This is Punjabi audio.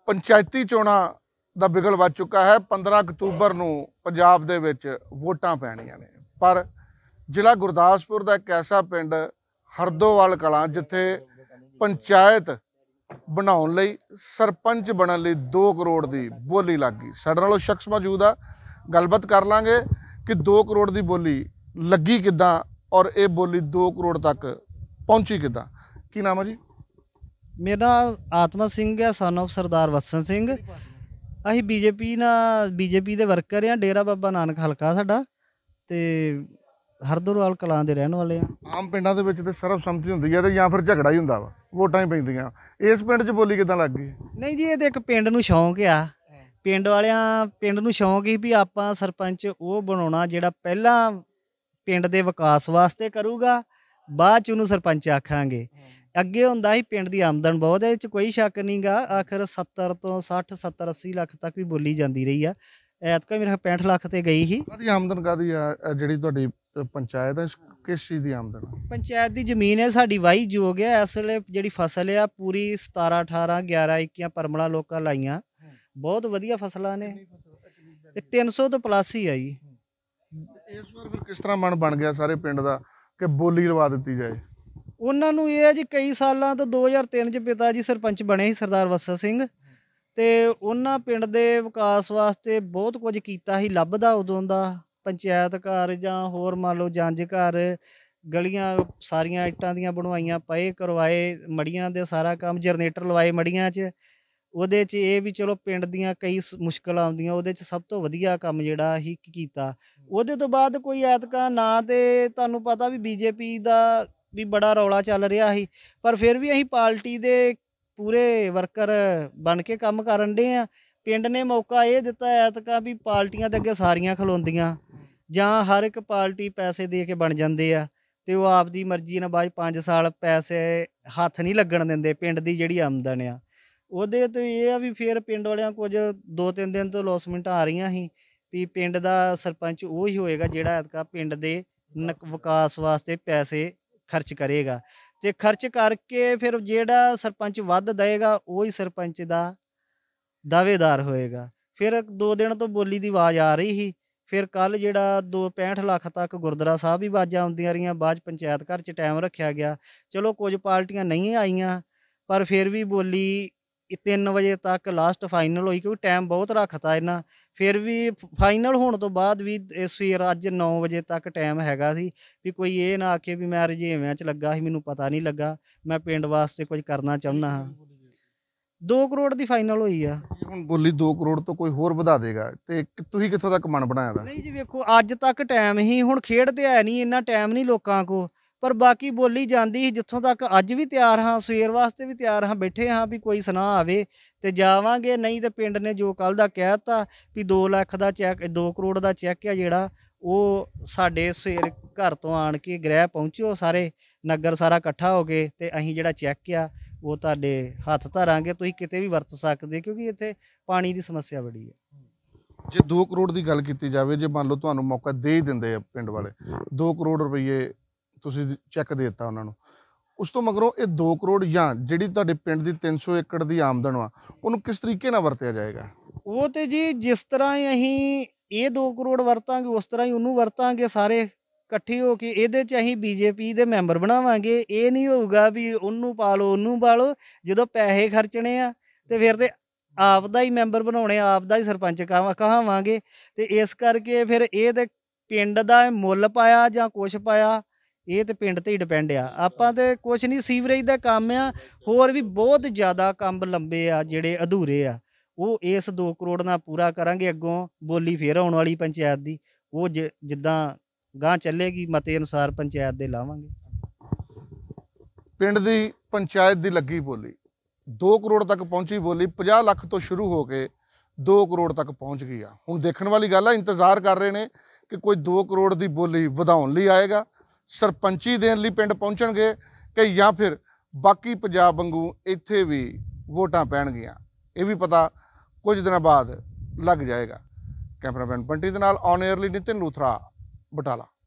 ਪੰਚਾਇਤੀ ਚੋਣਾਂ ਦਾ ਬਿਗਲ ਵੱਜ ਚੁੱਕਾ ਹੈ। 15 ਅਕਤੂਬਰ ਨੂੰ ਪੰਜਾਬ ਦੇ ਵਿੱਚ ਵੋਟਾਂ ਪੈਣੀਆਂ ਨੇ, ਪਰ ਜ਼ਿਲ੍ਹਾ ਗੁਰਦਾਸਪੁਰ ਦਾ ਇੱਕ ਐਸਾ ਪਿੰਡ ਹਰਦੋਵਾਲ ਕਲਾਂ ਜਿੱਥੇ ਪੰਚਾਇਤ ਬਣਾਉਣ ਲਈ ਸਰਪੰਚ ਬਣਨ ਲਈ 2 ਕਰੋੜ ਦੀ ਬੋਲੀ ਲੱਗ ਗਈ। ਸਾਡੇ ਨਾਲ ਉਹ ਸ਼ਖਸ ਮੌਜੂਦ ਆ, ਗੱਲਬਾਤ ਕਰ ਲਾਂਗੇ ਕਿ 2 ਕਰੋੜ ਦੀ ਬੋਲੀ ਲੱਗੀ ਕਿੱਦਾਂ ਔਰ ਇਹ ਬੋਲੀ 2 ਕਰੋੜ ਤੱਕ ਪਹੁੰਚੀ ਕਿੱਦਾਂ। ਕੀ ਨਾਮ ਹੈ ਜੀ? मेरा आत्मा सिंह है, सन ऑफ सरदार वत्सन सिंह। ਅਸੀਂ ਬੀਜੇਪੀ ਦੇ ਵਰਕਰ ਆ। ਡੇਰਾ ਬਾਬਾ ਨਾਨਕ ਹਲਕਾ ਸਾਡਾ ਤੇ ਹਰਦੋਵਾਲ ਕਲਾਂ ਦੇ ਰਹਿਣ ਵਾਲੇ ਆ। ਆਮ ਪਿੰਡਾਂ ਦੇ ਵਿੱਚ ਤੇ ਸਰਬਸੰਮਤੀ ਹੁੰਦੀ ਹੈ ਤੇ ਜਾਂ ਫਿਰ ਝਗੜਾ ਹੀ ਹੁੰਦਾ ਵਾ, ਵੋਟਾਂ ਹੀ ਪੈਂਦੀਆਂ। ਇਸ ਪਿੰਡ 'ਚ ਬੋਲੀ ਕਿੱਦਾਂ ਲੱਗ ਗਈ? ਨਹੀਂ ਜੀ, ਇਹ ਤੇ ਇੱਕ ਪਿੰਡ ਨੂੰ ਸ਼ੌਂਕ ਆ। ਪਿੰਡ ਨੂੰ ਸ਼ੌਂਕ ਸੀ ਵੀ ਆਪਾਂ ਸਰਪੰਚ ਉਹ ਬਣਾਉਣਾ ਜਿਹੜਾ ਪਹਿਲਾਂ ਪਿੰਡ ਦੇ ਵਿਕਾਸ ਵਾਸਤੇ ਕਰੂਗਾ, ਬਾਅਦ 'ਚ ਉਹਨੂੰ ਸਰਪੰਚ ਆਖਾਂਗੇ। ਅੱਗੇ ਹੁੰਦਾ ਸੀ ਪਿੰਡ ਦੀ ਆਮਦਨ ਬਹੁਤ ਹੈ, ਇਹ 'ਚ ਕੋਈ ਸ਼ੱਕ ਨਹੀਂ ਗਾ। ਆਖਰ 70 ਤੋਂ 60 70 80 ਲੱਖ ਤੱਕ ਵੀ ਬੋਲੀ ਜਾਂਦੀ ਰਹੀ ਆ। ਐਤਕਾਂ ਮੇਰਾ 65 ਲੱਖ ਤੇ ਗਈ ਸੀ। ਕਾਹਦੀ ਆਮਦਨ ਕਾਹਦੀ ਆ? ਜਿਹੜੀ ਤੁਹਾਡੀ ਪੰਚਾਇਤ ਹੈ ਕਿਸ ਚੀਜ਼ ਦੀ ਆਮਦਨ? ਪੰਚਾਇਤ ਦੀ ਜ਼ਮੀਨ ਹੈ ਸਾਡੀ, ਵਾਹੀ ਜੋਗ ਹੈ। ਇਸ ਵੇਲੇ ਜਿਹੜੀ ਫਸਲ ਆ ਪੂਰੀ 17 18 11 21 ਪਰਮਲਾ ਲੋਕਾਂ ਲਾਈਆਂ, ਬਹੁਤ ਵਧੀਆ ਫਸਲਾਂ ਨੇ। ਇਹ 300 ਤੋਂ ਪਲੱਸ ਹੀ ਆ ਜੀ। ਇਸ ਵਾਰ ਫਿਰ ਕਿਸ ਤਰ੍ਹਾਂ ਮਨ ਬਣ ਗਿਆ ਸਾਰੇ ਪਿੰਡ ਦਾ ਕਿ ਬੋਲੀ ਲਵਾ ਦਿੱਤੀ ਜਾਏ? ਉਹਨਾਂ ਨੂੰ ਇਹ ਹੈ ਜੀ, ਕਈ ਸਾਲਾਂ ਤੋਂ 2003 'ਚ ਪਿਤਾ ਜੀ ਸਰਪੰਚ ਬਣੇ ਸੀ ਸਰਦਾਰ ਵਤਸਨ ਸਿੰਘ, ਤੇ ਉਹਨਾਂ ਪਿੰਡ ਦੇ ਵਿਕਾਸ ਵਾਸਤੇ ਬਹੁਤ ਕੁਝ ਕੀਤਾ ਸੀ। ਲੱਭਦਾ ਉਦੋਂ ਦਾ ਪੰਚਾਇਤ ਘਰ ਜਾਂ ਹੋਰ ਮੰਨ ਲਓ ਜੰਝ ਘਰ, ਗਲੀਆਂ ਸਾਰੀਆਂ ਇੱਟਾਂ ਦੀਆਂ ਬਣਵਾਈਆਂ, ਪਏ ਕਰਵਾਏ, ਮੜੀਆਂ ਦੇ ਸਾਰਾ ਕੰਮ, ਜਨਰੇਟਰ ਲਵਾਏ ਮੜੀਆਂ 'ਚ। ਉਹਦੇ 'ਚ ਇਹ ਵੀ ਚਲੋ ਪਿੰਡ ਦੀਆਂ ਕਈ ਮੁਸ਼ਕਲਾਂ ਆਉਂਦੀਆਂ, ਉਹਦੇ 'ਚ ਸਭ ਤੋਂ ਵਧੀਆ ਕੰਮ ਜਿਹੜਾ ਹੀ ਕੀਤਾ। ਉਹਦੇ ਤੋਂ ਬਾਅਦ ਕੋਈ ਐਤਕਾਂ ਨਾ, ਤੇ ਤੁਹਾਨੂੰ ਪਤਾ ਵੀ ਬੀਜੇਪੀ ਦਾ ਵੀ ਬੜਾ ਰੌਲਾ ਚੱਲ ਰਿਹਾ ਸੀ, ਪਰ ਫਿਰ ਵੀ ਅਸੀਂ ਪਾਰਟੀ ਦੇ ਪੂਰੇ ਵਰਕਰ ਬਣ ਕੇ ਕੰਮ ਕਰਨ ਡੇ ਆ। ਪਿੰਡ ਨੇ ਮੌਕਾ ਇਹ ਦਿੱਤਾ ਐਤਕਾਂ ਵੀ ਪਾਰਟੀਆਂ ਦੇ ਅੱਗੇ ਸਾਰੀਆਂ ਖਲੋਂਦੀਆਂ, ਜਾਂ ਹਰ ਇੱਕ ਪਾਰਟੀ ਪੈਸੇ ਦੇ ਕੇ ਬਣ ਜਾਂਦੇ ਆ, ਤੇ ਉਹ ਆਪਦੀ ਮਰਜ਼ੀ ਨਾਲ ਬਾਅਦ 5 ਸਾਲ ਪੈਸੇ ਹੱਥ ਨਹੀਂ ਲੱਗਣ ਦਿੰਦੇ। ਪਿੰਡ ਦੀ ਜਿਹੜੀ ਆਮਦਨ ਆ ਉਹਦੇ ਤੋਂ ਇਹ ਆ ਵੀ ਫਿਰ ਪਿੰਡ ਵਾਲਿਆਂ ਕੁਝ 2-3 ਦਿਨ ਤੋਂ ਲੌਸਮੈਂਟਾਂ ਆ ਰਹੀਆਂ ਸੀ ਵੀ ਪਿੰਡ ਦਾ ਸਰਪੰਚ ਉਹ ਹੀ ਹੋਏਗਾ ਜਿਹੜਾ ਐਤਕਾਂ ਪਿੰਡ ਦੇ ਵਿਕਾਸ ਵਾਸਤੇ ਪੈਸੇ ਖਰਚ ਕਰੇਗਾ, ਤੇ ਖਰਚ ਕਰਕੇ ਫਿਰ ਜਿਹੜਾ ਸਰਪੰਚ ਵੱਧ ਦੇਗਾ ਉਹ ਹੀ ਸਰਪੰਚ ਦਾ ਦਾਅਵੇਦਾਰ ਹੋਏਗਾ। ਫਿਰ 2 ਦਿਨ ਤੋਂ ਬੋਲੀ ਦੀ ਆਵਾਜ਼ ਆ ਰਹੀ ਸੀ। ਫਿਰ ਕੱਲ ਜਿਹੜਾ 65 ਲੱਖ ਤੱਕ ਗੁਰਦੁਆਰਾ ਸਾਹਿਬ ਵੀ ਆਵਾਜ਼ਾਂ ਆਉਂਦੀਆਂ ਰਹੀਆਂ, ਬਾਅਦ 'ਚ ਪੰਚਾਇਤ ਘਰ 'ਚ ਟਾਈਮ ਰੱਖਿਆ ਗਿਆ। ਚਲੋ ਕੁਝ ਪਾਰਟੀਆਂ ਨਹੀਂ ਆਈਆਂ, ਪਰ ਫਿਰ ਵੀ ਬੋਲੀ 3 ਵਜੇ ਤੱਕ ਲਾਸਟ ਫਾਈਨਲ ਹੋਈ, ਕਿਉਂਕਿ ਟਾਈਮ ਬਹੁਤ ਰੱਖਤਾ ਇਹਨਾਂ। ਫਿਰ ਵੀ ਫਾਈਨਲ ਹੋਣ ਤੋਂ ਬਾਅਦ ਵੀ ਸਵੇਰ ਅੱਜ 9 ਵਜੇ ਤੱਕ ਟਾਈਮ ਹੈਗਾ ਸੀ ਵੀ ਕੋਈ ਇਹ ਨਾ ਆਖੇ ਵੀ ਮੈਂ ਰੁਝੇਵਿਆਂ 'ਚ ਲੱਗਾ ਸੀ, ਮੈਨੂੰ ਪਤਾ ਨਹੀਂ ਲੱਗਾ, ਮੈਂ ਪਿੰਡ ਵਾਸਤੇ ਕੁਝ ਕਰਨਾ ਚਾਹੁੰਦਾ ਹਾਂ। 2 ਕਰੋੜ ਦੀ ਫਾਈਨਲ ਹੋਈ ਆ। ਹੁਣ ਬੋਲੀ 2 ਕਰੋੜ ਤੋਂ ਕੋਈ ਹੋਰ ਵਧਾ ਦੇਗਾ ਤੇ ਤੁਸੀਂ ਕਿੱਥੋਂ ਤੱਕ ਮਨ ਬਣਾਇਆ ਦਾ? ਨਹੀਂ ਜੀ, ਵੇਖੋ ਅੱਜ ਤੱਕ ਟਾਈਮ ਹੀ, ਹੁਣ ਖੇਡ ਤੇ ਹੈ ਨਹੀਂ, ਇੰਨਾ ਟਾਈਮ ਨਹੀਂ ਲੋਕਾਂ ਕੋਲ, ਪਰ ਬਾਕੀ ਬੋਲੀ ਜਾਂਦੀ ਸੀ ਜਿੱਥੋਂ ਤੱਕ। ਅੱਜ ਵੀ ਤਿਆਰ ਹਾਂ, ਸਵੇਰ ਵਾਸਤੇ ਵੀ ਤਿਆਰ ਹਾਂ, ਬੈਠੇ ਹਾਂ ਵੀ ਕੋਈ ਸੁਨਾਹ ਆਵੇ ਤੇ ਜਾਵਾਂਗੇ, ਨਹੀਂ ਤੇ ਪਿੰਡ ਨੇ ਜੋ ਕੱਲ ਦਾ ਕਹਿ ਦਿੱਤਾ ਵੀ 2 ਲੱਖ ਦਾ ਚੈੱਕ, 2 ਕਰੋੜ ਦਾ ਚੈੱਕ ਆ ਜਿਹੜਾ, ਉਹ ਸਾਡੇ ਸਵੇਰ ਘਰ ਤੋਂ ਆਣ ਕੇ ਗ੍ਰਹਿ ਪਹੁੰਚਿਓ, ਸਾਰੇ ਨਗਰ ਸਾਰਾ ਇਕੱਠਾ ਹੋ ਕੇ, ਤੇ ਅਸੀਂ ਜਿਹੜਾ ਚੈੱਕ ਆ ਉਹ ਤੁਹਾਡੇ ਹੱਥ ਧਰਾਂਗੇ, ਤੁਸੀਂ ਕਿਤੇ ਵੀ ਵਰਤ ਸਕਦੇ, ਕਿਉਂਕਿ ਇੱਥੇ ਪਾਣੀ ਦੀ ਸਮੱਸਿਆ ਬੜੀ ਹੈ। ਜੇ 2 ਕਰੋੜ ਦੀ ਗੱਲ ਕੀਤੀ ਜਾਵੇ, ਜੇ ਮੰਨ ਲਓ ਤੁਹਾਨੂੰ ਮੌਕਾ ਦੇ ਹੀ ਦਿੰਦੇ ਆ ਪਿੰਡ ਵਾਲੇ, 2 ਕਰੋੜ ਰੁਪਈਏ ਤੁਸੀਂ ਚੈੱਕ ਦੇ ਦਿੱਤਾ ਉਹਨਾਂ ਨੂੰ, ਉਸ ਤੋਂ ਮਗਰੋਂ ਇਹ 2 ਕਰੋੜ ਜਾਂ ਜਿਹੜੀ ਤੁਹਾਡੇ ਪਿੰਡ ਦੀ 300 ਏਕੜ ਦੀ ਆਮਦਨ ਵਾ, ਉਹਨੂੰ ਕਿਸ ਤਰੀਕੇ ਨਾਲ ਵਰਤਿਆ ਜਾਏਗਾ? ਉਹ ਤੇ ਜੀ ਜਿਸ ਤਰ੍ਹਾਂ ਹੀ ਅਸੀਂ ਇਹ 2 ਕਰੋੜ ਵਰਤਾਂਗੇ, ਉਸ ਤਰ੍ਹਾਂ ਹੀ ਉਹਨੂੰ ਵਰਤਾਂਗੇ ਸਾਰੇ ਇਕੱਠੇ ਹੋ ਕੇ। ਇਹਦੇ 'ਚ ਅਸੀਂ ਬੀਜੇਪੀ ਦੇ ਮੈਂਬਰ ਬਣਾਵਾਂਗੇ। ਇਹ ਨਹੀਂ ਹੋਊਗਾ ਵੀ ਉਹਨੂੰ ਪਾ ਲਓ ਉਹਨੂੰ ਪਾ ਲਓ। ਜਦੋਂ ਪੈਸੇ ਖਰਚਣੇ ਆ ਤੇ ਫਿਰ ਤੇ ਆਪ ਦਾ ਹੀ ਮੈਂਬਰ ਬਣਾਉਣੇ, ਆਪ ਦਾ ਹੀ ਸਰਪੰਚ ਕਹਾਵਾਂਗੇ। ਤੇ ਇਸ ਕਰਕੇ ਫਿਰ ਇਹ ਤੇ ਪਿੰਡ ਦਾ ਮੁੱਲ ਪਾਇਆ ਜਾਂ ਕੁਛ ਪਾਇਆ, ਇਹ ਤੇ ਪਿੰਡ ਤੇ ਹੀ ਡਿਪੈਂਡ ਆ। ਆਪਾਂ ਤੇ ਕੁਛ ਨਹੀਂ, ਸੀਵਰੇਜ ਦਾ ਕੰਮ ਆ, ਹੋਰ ਵੀ ਬਹੁਤ ਜ਼ਿਆਦਾ ਕੰਮ ਲੰਬੇ ਆ ਜਿਹੜੇ ਅਧੂਰੇ ਆ, ਉਹ ਇਸ 2 ਕਰੋੜ ਨਾਲ ਪੂਰਾ ਕਰਾਂਗੇ। ਅੱਗੋਂ ਬੋਲੀ ਫੇਰ ਆਉਣ ਵਾਲੀ ਪੰਚਾਇਤ ਦੀ, ਉਹ ਜਿੱਦਾਂ ਗਾਂ ਚੱਲੇਗੀ ਮਤੇ ਅਨੁਸਾਰ ਪੰਚਾਇਤ ਦੇ ਲਾਵਾਂਗੇ। ਪਿੰਡ ਦੀ ਪੰਚਾਇਤ ਦੀ ਲੱਗੀ ਬੋਲੀ 2 ਕਰੋੜ ਤੱਕ ਪਹੁੰਚੀ। ਬੋਲੀ 50 ਲੱਖ ਤੋਂ ਸ਼ੁਰੂ ਹੋ ਕੇ 2 ਕਰੋੜ ਤੱਕ ਪਹੁੰਚ ਗਈ ਆ। ਹੁਣ ਦੇਖਣ ਵਾਲੀ ਗੱਲ ਆ, ਇੰਤਜ਼ਾਰ ਕਰ ਰਹੇ ਨੇ ਕਿ ਕੋਈ 2 ਕਰੋੜ ਦੀ ਬੋਲੀ ਵਧਾਉਣ ਲਈ ਆਏਗਾ, ਸਰਪੰਚੀ ਦੇਣ ਲਈ ਪਿੰਡ ਪਹੁੰਚਣਗੇ, ਕਿ ਜਾਂ ਫਿਰ ਬਾਕੀ ਪੰਜਾਬ ਵਾਂਗੂ ਇੱਥੇ ਵੀ ਵੋਟਾਂ ਪੈਣਗੀਆਂ। ਇਹ ਵੀ ਪਤਾ ਕੁਝ ਦਿਨਾਂ ਬਾਅਦ ਲੱਗ ਜਾਏਗਾ। ਕੈਮਰਾਮੈਨ ਬੰਟੀ ਦੇ ਨਾਲ ਔਨ ਏਅਰ ਲਈ ਨਿਤਿਨ ਲੂਥਰਾ, ਬਟਾਲਾ।